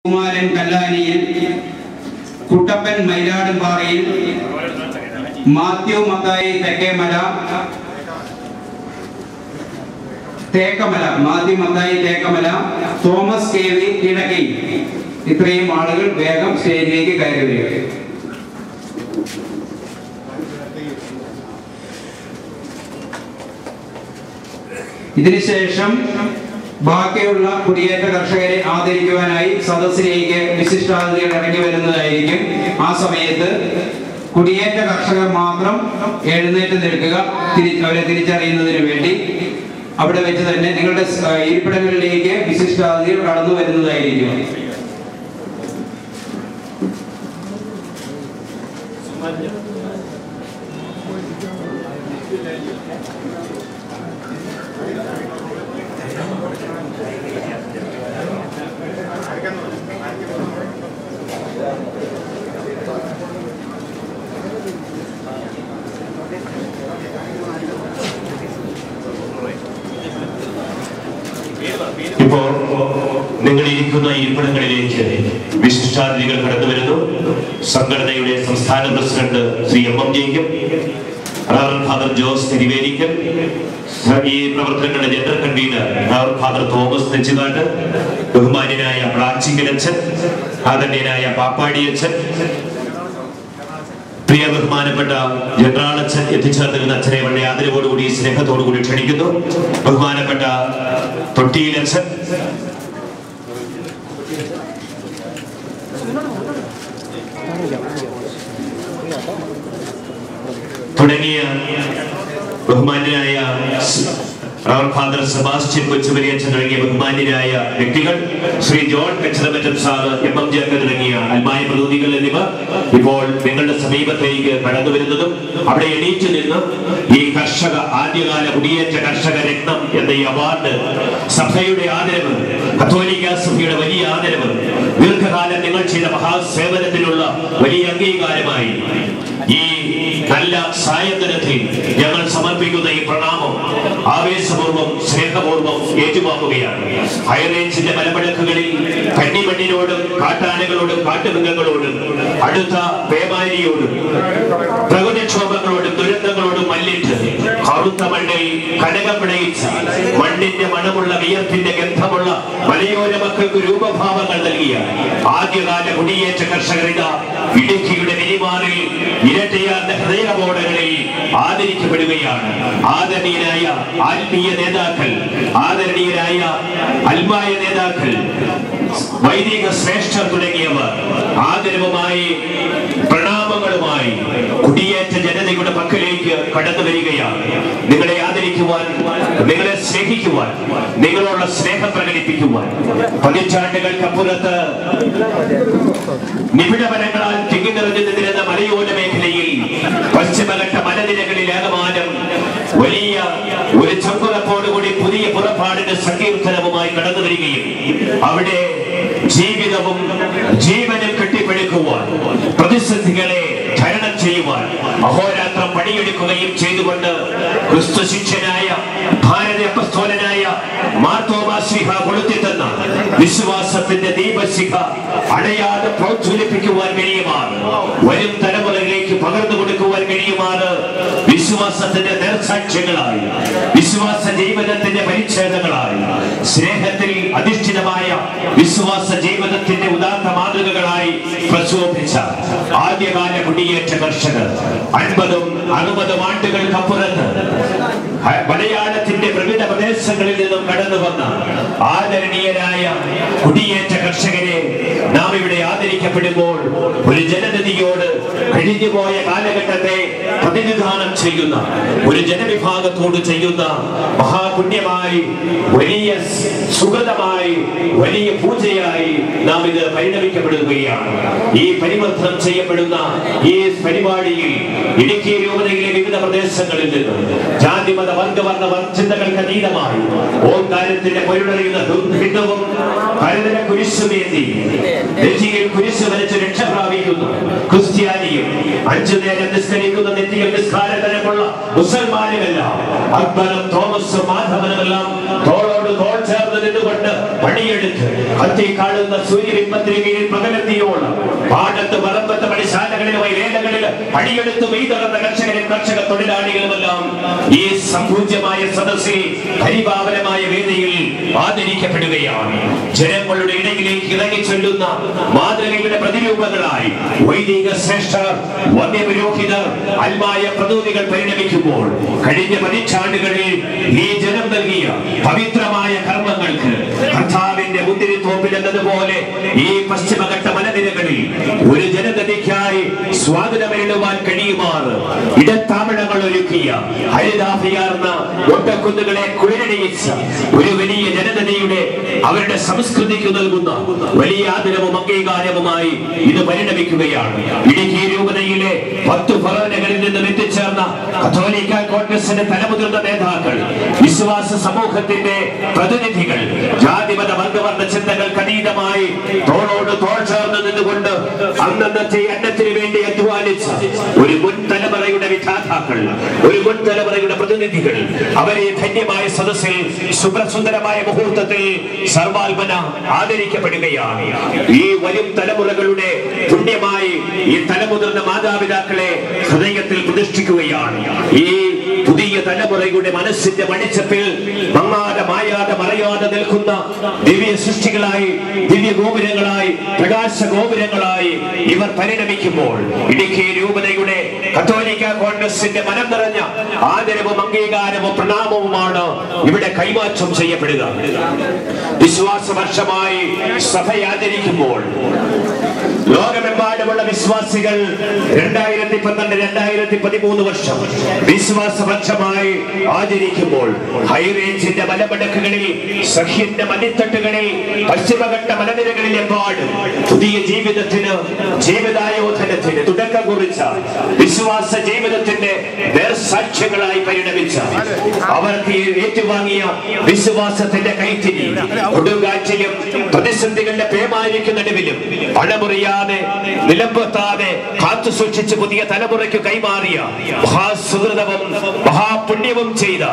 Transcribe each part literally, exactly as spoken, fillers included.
കുമാരൻ കല്ലാനിയിൽ, കുട്ടപ്പൻ മൈലാടുംപാറയിൽ, Mathew Mathai Thekkemala Thekkamala Mathew Mathai Thekkamala Thomas K V കിഴക്കി. ഇത്രയും ആളുകൾ വേഗം സ്റ്റേജിലേക്ക് കയറി വരിക. ഇതിനുശേഷം ബാക്കിയുള്ള കുടിയേറ്റ കർഷകരെ ആദരിക്കുവാനായി സദസ്സിലേക്ക് വിശിഷ്ടാതിഥികൾ ഇറങ്ങി വരുന്നതായിരിക്കും. ആ സമയത്ത് കുടിയേറ്റ കർഷകർ മാത്രം എഴുന്നേറ്റ് നിൽക്കുക, അവരെ തിരിച്ചറിയുന്നതിന് വേണ്ടി. അവിടെ വെച്ച് തന്നെ നിങ്ങളുടെ ഇരിപ്പിടങ്ങളിലേക്ക് വിശിഷ്ടാതിഥികൾ കടന്നു വരുന്നതായിരിക്കും. ഇപ്പോ നിങ്ങൾ ഇരിക്കുന്ന ഇരിപ്പിടങ്ങളിലേക്ക് വിശിഷ്ടാതിഥികൾ കടന്നു വരുന്നു. സംഘടനയുടെ സംസ്ഥാന president Shri M M Jacob, father Jose Thiruvelickal, ഈ പ്രവർത്തനങ്ങളുടെ general convener father Thomas Nechinatt, ബഹുമാന്യനായ പ്ലാച്ചിങ്കലച്ചൻ, ആദരണീയനായ പാപ്പാടിയച്ചൻ, പ്രിയ ബഹുമാനപ്പെട്ട ജനറാളച്ചൻ എത്തിച്ചേർന്നിരുന്ന അച്ഛനെ വളരെ ആദരവോടുകൂടി സ്നേഹത്തോടുകൂടി ക്ഷണിക്കുന്നു. ബഹുമാനപ്പെട്ട തൊട്ടിയിലച്ചൻ, തുടങ്ങിയ ബഹുമാന്യനായ ഫാദർ സെബാസ്റ്റ്യൻ കൊച്ചുമരിയച്ചൻ തുടങ്ങിയ ബഹുമാന്യനായ വ്യക്തികൾ, Shri John Kacharamattam sir, M M Jacob തുടങ്ങിയ അൽമായ പ്രതിനിധികൾ എന്നിവർ ഇപ്പോൾ നിങ്ങളുടെ സമീപത്തേക്ക് കടന്നു വരുന്നതും അവിടെ എണീറ്റ് നിന്ന് ഈ കർഷക ആദ്യകാല കുടിയേറ്റ കർഷക രത്നം എന്ന ഈ അവാർഡ്, സഭയുടെ ആദരവ്, കത്തോലിക്ക സഭയുടെ വലിയ ആദരവ്, ദീർഘകാലം നിങ്ങൾ ചെയ്ത മഹാസേവനത്തിനുള്ള വലിയ അംഗീകാരമായി ഈ നല്ല സായന്തനത്തിൽ ഞങ്ങൾ സമർപ്പിക്കുന്ന ഈ പ്രണാമം ആവേശപൂർവ്വം സ്നേഹപൂർവ്വം ഏറ്റുവാങ്ങുകയാണ്. ഹൈറേഞ്ചിന്റെ മലമടക്കുകളിൽ കന്നിമണ്ണിനോടും കാട്ടാനകളോടും കാട്ടുമൃഗങ്ങളോടും അടുത്ത പേമാരിയോടും പ്രകൃതിക്ഷോഭങ്ങളോടും ദുരന്തങ്ങളോടും മല്ലിട്ട് കറുത്ത മണ്ണിൽ കനകം പിണയിച്ച മണ്ണിന്റെ മണമുള്ള വിയർപ്പിന്റെ ഗന്ധമുള്ള മലയോര മക്കൾക്ക് രൂപഭാവങ്ങൾ നൽകിയ ആദ്യകാല കുടിയേറ്റ കർഷകരിത ഇടുക്കിയുടെ വിരിമാറിൽ ഇരട്ടയാർന്ന ഹൃദയബോധങ്ങളിൽ ആദരിക്കപ്പെടുകയാണ്. ആദരണീയരായ ആത്മീയ നേതാക്കൾ, ആദരണീയരായ അൽമായ നേതാക്കൾ, വൈദിക ശ്രേഷ്ഠർ തുടങ്ങിയവർ ആദരവുമായി പ്രണാമങ്ങളുമായി കുടിയേറ്റ ജനതയുടെ പക്കലേക്ക് കടന്നു വരികയാണ്. നിങ്ങളെ ആദരിക്കുവാൻ, നിങ്ങളെ സ്നേഹിക്കുവാൻ, നിങ്ങളോടുള്ള സ്നേഹം പ്രകടിപ്പിക്കുവാൻ പതിറ്റാണ്ടുകൾക്കപ്പുറത്ത് നിബിഡവനങ്ങളാൽ തിങ്ങി നിറഞ്ഞു നിന്നിരുന്ന മലയോര മേഖലയിൽ പശ്ചിമഘട്ട മലനിരകളിൽ ഏകമാനം വലിയ ഒരു ചങ്കുറപ്പോടുകൂടി പുതിയ പുറപ്പാടിന്റെ സങ്കീർത്തനവുമായി കടന്നു വരികയും അവിടെ ജീവിതവും ജീവനും കെട്ടിപ്പടുക്കുവാൻ, പ്രതിസന്ധികളെ ധരണം ചെയ്യുവാൻ അഹോരാത്രം പണിയെടുക്കുകയും ചെയ്തുകൊണ്ട് ക്രിസ്തു ശിഷ്യനായ ഭാരത അപ്പസ്തോലനായ മാർത്തോമാ ശ്ലീഹ കൊളുത്തിത്തന്ന വിശ്വാസത്തിന്റെ ദീപശിഖ അണയാതെ പ്രോജ്വലിപ്പിക്കുവാൻ കഴിയുമാണ്, വരും തലമുറയിലേക്ക് പകർന്നു കൊടുക്കുവാൻ കഴിയുമാണ്. വിശ്വാസത്തിന്റെ നേർസാക്ഷ്യങ്ങളായി, വിശ്വാസ ജീവിതത്തിന്റെ പരിച്ഛേദങ്ങളായി, സ്നേഹത്തിൽ അധിഷ്ഠിതമായ വിശ്വാസ ജീവിതത്തിന്റെ ഉദാത്ത മാതൃകകളായി പ്രശോഭിച്ച ആദ്യകാല കുടിയേറ്റ കർഷകർ അൻപതും അറുപതും ആണ്ടുകൾക്കപ്പുറത്ത് മലയാളത്തിന്റെ വിവിധ പ്രദേശങ്ങളിൽ നിന്നും കടന്നു വന്ന ആദരണീയരായ കുടിയേറ്റ കർഷകരെ നാം ഇവിടെ ആദരിക്കപ്പെടുമ്പോൾ ഒരു ജനതയോട് കഴിഞ്ഞുപോയ കാലഘട്ടത്തെ പ്രതിനിധാനം ചെയ്യുന്ന ഒരു ജനവിഭാഗത്തോട് ചെയ്യുന്ന മഹാപുണ്യമായി, വലിയ സുഹൃതമായി, വലിയ പൂജയായി നാം ഇത് പരിണമിക്കപ്പെടുകയാണ്. ഈ പരിവർത്തനം ചെയ്യപ്പെടുന്ന ഈ പരിപാടിയിൽ ഇടുക്കി രൂപതയിലെ വിവിധ പ്രദേശങ്ങളിൽ നിന്ന് ജാതിമത വർഗവർണ്ണ വർജിതകൾക്ക് അതീതമായി ഓംകാരത്തിന്റെ പൊരുളറിയുന്ന ഹിന്ദുവും കരുതല കുരിശുമേന്തി നെറ്റിയിൽ കുരിശു വരച്ച് രക്ഷ പ്രാപിക്കുന്നു ക്രിസ്ത്യാനിയും അഞ്ചു നേരം നിസ്കരിക്കുന്ന നെറ്റിയിൽ നിസ്കാരതരമുള്ള മുസൽമാനുമെല്ലാം അക്ബറും തോമസും മാധവനുമെല്ലാം തോളോട് തോൾ ചേർന്ന് നിന്നുകൊണ്ട് പണിയെടുത്ത് കത്തി കാണുന്ന സൂര്യബിംബത്തിന് കീഴിൽ പകലെത്തിയോളം പാടത്ത് പറമ്പത്ത് പണിശാലകളിൽ വയലേലകളിൽ പണിയെടുത്ത് മെയ്തുറന്ന കർഷകരും കർഷക തൊഴിലാളികളുമെല്ലാം ഈ സംപൂജ്യമായ സദസ്സിൽ പരിപാവനമായ വേദിയിൽ ആദരിക്കപ്പെടുകയാണ്. ജനങ്ങളുടെ ഇടയിലേക്ക് ഇറങ്ങി ചൊല്ലുന്ന മാതൃകയുടെ പ്രതിരൂപങ്ങളായി വൈദിക ശ്രേഷ്ഠർ, വന്യപുരോഹിതർ, അൽമായ പ്രതിനിധികൾ പരിണമിക്കുമ്പോൾ കഴിഞ്ഞ പതിറ്റാണ്ടുകളിൽ ഈ ജനം നൽകിയ പവിത്രമായ കർമ്മങ്ങൾക്ക് കർത്താവിന്റെ മുന്തിരിത്തോപ്പിൽ എന്നതുപോലെ ഈ പശ്ചിമഘട്ട മലനിരകളിൽ ഒരു ജനതയ്ക്കായി സ്വാഗതമേടുവാൻ കഴിയുമാറ് ഇടത്താവളങ്ങൾ ഒരുക്കിയ ഹരിതാഭിയാർന്ന ഒട്ടക്കുന്നുകളെ കുളിരണിയിച്ച ഒരു വലിയ ജനതയുടെ അവരുടെ സംസ്കൃതിക്ക് നൽകുന്ന വലിയ ആദരവും അംഗീകാരവുമായി ഇത് പരിണമിക്കുകയാണ്. ഇടുക്കി രൂപതയിലെ പത്ത് ഭവനങ്ങളിൽ നിന്നും എത്തിച്ചേർന്ന കത്തോലിക്ക കോൺഗ്രസിന്റെ തലമുതിർന്ന നേതാക്കൾ, വിശ്വാസ സമൂഹത്തിന്റെ പ്രതിനിധികൾ, ജാതിമത വർഗവർണ്ണ ചിന്തകൾക്ക് അതീതമായി തോളോട് തോൾ ചേർന്ന് നിന്നുകൊണ്ട് അന്നന്നത്തെ അന്നത്തിന് വേണ്ടി അധ്വാനിച്ച ഒരു മുൻ തലമുറയുടെ വിധാതാക്കൾ, ഒരു മുൻ തലമുറയുടെ പ്രതിനിധികൾ, അവരെ ധന്യമായ സദസ്സിൽ സുപ്രസുന്ദരമായ മുഹൂർത്തത്തിൽ സർവാത്മന ആദരിക്കപ്പെടുകയാണ്. ഈ വരും തലമുറകളുടെ പുണ്യമായി ഈ തലമുതിർന്ന മാതാപിതാക്കളെ ഹൃദയത്തിൽ പ്രതിഷ്ഠിക്കുകയാണ്. ഈ പുതിയ തലമുറയുടെ മനസ്സിന്റെ മണിച്ചപ്പിൽ മങ്ങാതെ മായാതെ മറയാതെ നിൽക്കുന്ന ദിവ്യ സൃഷ്ടികളായി, ദിവ്യ ഗോപുരങ്ങളായി, പ്രകാശ ഗോപുരങ്ങളായി ഇവർ പരിണമിക്കുമ്പോൾ ഇടുക്കി രൂപതയുടെ കത്തോലിക്ക കോൺഗ്രസിന്റെ മനം നിറഞ്ഞ ആദരവും അംഗീകാരവും പ്രണാമവുമാണ് ഇവിടെ കൈമാറ്റം ചെയ്യപ്പെടുക. വിശ്വാസ വർഷമായി സഭ ആചരിക്കുമ്പോൾ ലോകമെമ്പാടുമുള്ള വിശ്വാസികൾ രണ്ടായിരത്തി പന്ത്രണ്ട് രണ്ടായിരത്തി പതിമൂന്ന് വർഷം വിശ്വാസ വർഷമായി ആചരിക്കുമ്പോൾ ഹൈറേഞ്ചിന്റെ മലമടക്കുകളിൽ, സഹ്യന്റെ മണിത്തട്ടുകളിൽ, പശ്ചിമഘട്ട മലനിരകളിൽ എമ്പാടും പുതിയ ജീവിതത്തിന്, ജീവിതായോധനത്തിന് തുടക്കം കുറിച്ച വിശ്വാസ ജീവിതത്തിന്റെ നേർസാക്ഷ്യങ്ങളായി പരിണമിച്ച അവർക്ക് ഏറ്റുവാങ്ങിയ വിശ്വാസത്തിന്റെ കൈത്തിരി കൊടുങ്കാറ്റിലും പ്രതിസന്ധികളുടെ പേമാരിക്ക് നടുവിലും പണമുറിയാതെ നിലമ്പെത്താതെ കാത്തു സൂക്ഷിച്ച് പുതിയ തലമുറയ്ക്ക് കൈമാറിയ മഹാസുഹൃതവും മഹാപുണ്യവും ചെയ്ത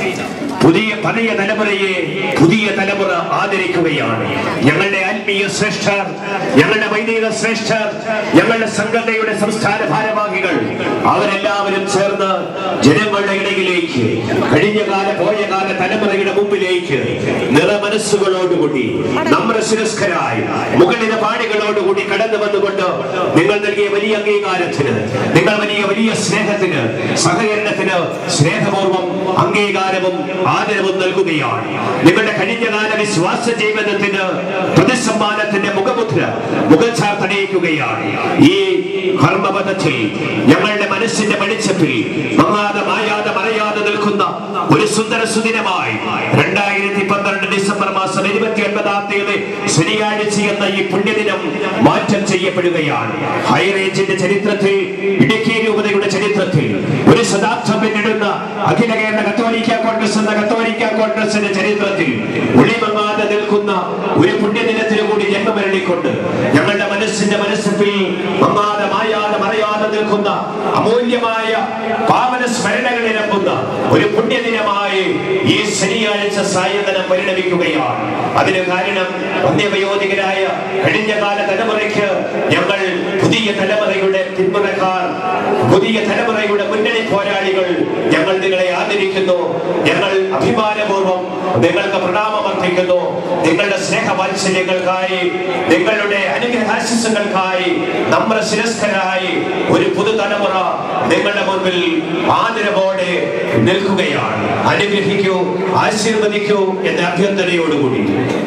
പുതിയ പഴയ തലമുറയെ പുതിയ തലമുറ ആദരിക്കുകയാണ്. ഞങ്ങളുടെ ആത്മീയ ശ്രേഷ്ഠർ, ഞങ്ങളുടെ വൈദിക ശ്രേഷ്ഠർ, ഞങ്ങളുടെ സംഘടനയുടെ സംസ്ഥാന ഭാരവാഹികൾ അവരെല്ലാവരും ചേർന്ന് ജനങ്ങളുടെ ഇടയിലേക്ക്, കഴിഞ്ഞ കാല പോയ കാല തലമുറയുടെ മുമ്പിലേക്ക് നിറമനസ്സുകളോടുകൂടി നമ്മുടെ ശിരസ്കരായി മുകളിലെ പാടികളോടുകൂടി കടന്നു വന്നുകൊണ്ട് നിങ്ങൾ നൽകിയ വലിയ അംഗീകാരത്തിന്, നിങ്ങൾ വലിയ വലിയ സ്നേഹത്തിന്, സഹകരണത്തിന് സ്നേഹപൂർവ്വം അംഗീകാരവും ആദരവും നൽകുകയാണ്. നിങ്ങളുടെ കഴിഞ്ഞകാല വിശ്വാസ ജീവിതത്തിന് പ്രതിസമ്മാനത്തിന്റെ മുഖമുദ്ര മുഖചാർത്തണിയിക്കുകയാണ്. ഈ കർമ്മപഥത്തിൽ ഞങ്ങളുടെ മനസ്സിന്റെ വെളിച്ചത്തിൽ മങ്ങാതെ മായാതെ മറയാതെ നിൽക്കുന്ന ഒരു സുന്ദര സുദിനമായി രണ്ടായിരത്തി പന്ത്രണ്ട് ഡിസംബർ മാസം ഇരുപത്തി ഒൻപതാം തീയതി ശനിയാഴ്ച എന്ന ഈ പുണ്യദിനം മാറ്റം ചെയ്യപ്പെടുകയാണ്. ഹൈറേഞ്ചിന്റെ ചരിത്രത്തിൽ, ഇടുക്കി രൂപതയുടെ ചരിത്രത്തിൽ ഒരു ശതാബ്ദം പിന്നിടുന്ന അഖില കേരള കത്തോലിക്ക കോൺഗ്രസ് എന്ന കത്തോലിക്ക കോൺഗ്രസിന്റെ ചരിത്രത്തിൽ ഒളിമങ്ങാതെ നിൽക്കുന്ന ഒരു പുണ്യദിനത്തിന് കൂടി ജന്മമരളിക്കൊണ്ട് ഞങ്ങളുടെ മനസ്സിന്റെ മനസ്സിൽ മങ്ങാതെ മായാതെ മറയാതെ നിൽക്കുന്ന അമൂല്യമായ പാവന സ്മരണകൾ ഇരമ്പുന്ന ഒരു പുണ്യദിനമായി ഈ ശനിയാഴ്ച സായന്തനം പരിണമിക്കുകയാണ്. അതിന് കാരണം വന്യവയോധികരായ കഴിഞ്ഞ കാല തലമുറയ്ക്ക് ഞങ്ങൾ പുതിയ തലമുറയുടെ പിന്മുറക്കാർ, പുതിയ തലമുറയുടെ മുന്നണി പോരാളികൾ, ഞങ്ങൾ നിങ്ങളെ ആദരിക്കുന്നു. ഞങ്ങൾ അഭിമാനപൂർവ്വം നിങ്ങൾക്ക് പ്രണാമമർപ്പിക്കുന്നു. നിങ്ങളുടെ സ്നേഹവാത്സല്യങ്ങൾക്കായി, നിങ്ങളുടെ അനുഗ്രഹാശിസ്സുകൾക്കായി നമ്മുടെ ശിരസ്കരായി ഒരു പുതുതലമുറ നിങ്ങളുടെ മുൻപിൽ ആദരവോടെ നിൽക്കുകയാണ്. അനുഗ്രഹിക്കൂ, ആശീർവദിക്കൂ എന്ന അഭ്യർത്ഥനയോടുകൂടി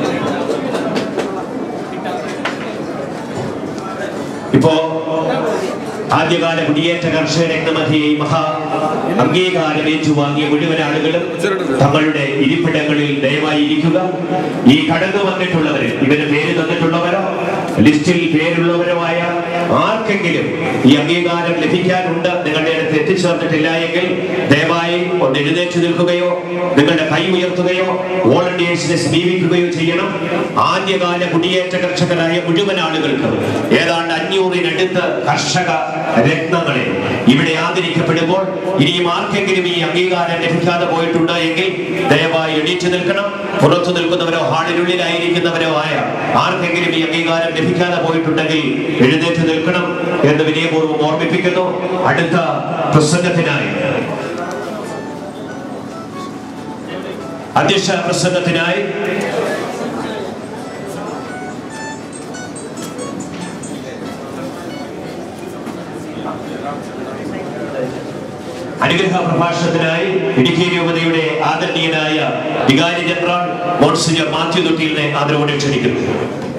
ഇപ്പോ ആദ്യകാല കുടിയേറ്റ കർഷക രത്നമധിയെ മഹാ അംഗീകാരം ഏറ്റുവാങ്ങിയ മുഴുവൻ ആളുകളും തങ്ങളുടെ ഇരിപ്പിടങ്ങളിൽ ദയവായി ഇരിക്കുക. ഈ കടന്നു വന്നിട്ടുള്ളവര്, ഇവര് പേര് തന്നിട്ടുള്ളവരോ ലിസ്റ്റിൽ പേരുള്ളവരോ ആയ ആർ ആർക്കെങ്കിലും ഈ അംഗീകാരം ലഭിക്കാനുണ്ട്, നിങ്ങളുടെ അടുത്ത് എത്തിച്ചേർന്നിട്ടില്ല എങ്കിൽ ദയവായി ഒന്ന് എഴുന്നേറ്റ് നിൽക്കുകയോ നിങ്ങളുടെ കൈ ഉയർത്തുകയോ വോളണ്ടിയേഴ്സിനെ സമീപിക്കുകയോ ചെയ്യണം. ആദ്യകാല കുടിയേറ്റ കർഷകരായ മുഴുവൻ ആളുകൾക്ക് ഏതാണ്ട് അഞ്ഞൂറിനടുത്ത് കർഷക രത്നങ്ങളെ ഇവിടെ ആദരിക്കപ്പെടുമ്പോൾ ഇനിയും ആർക്കെങ്കിലും ഈ അംഗീകാരം ലഭിക്കാതെ പോയിട്ടുണ്ട് എങ്കിൽ ദയവായി എണീറ്റ് നിൽക്കണം. പുറത്തു നിൽക്കുന്നവരോ ഹാളിനുള്ളിലായിരിക്കുന്നവരോ ആയ ആർക്കെങ്കിലും ഈ അംഗീകാരം ലഭിക്കാതെ പോയിട്ടുണ്ടെങ്കിൽ എഴുന്നേറ്റ് നിൽക്കണം എന്ന് വിനയപൂർവ്വം ഓർമ്മിപ്പിക്കുന്നു. അടുത്ത പ്രസംഗത്തിനായി അധ്യക്ഷ പ്രസംഗത്തിനായി അനുഗ്രഹ പ്രഭാഷണത്തിനായി ഇടുക്കി രൂപതയുടെ ആദരണീയനായ വികാരി ജനറൽ മോൺസിഞ്ഞർ മാത്യു തൊട്ടിലിനെ ആദരവോടെ ക്ഷണിക്കുന്നു.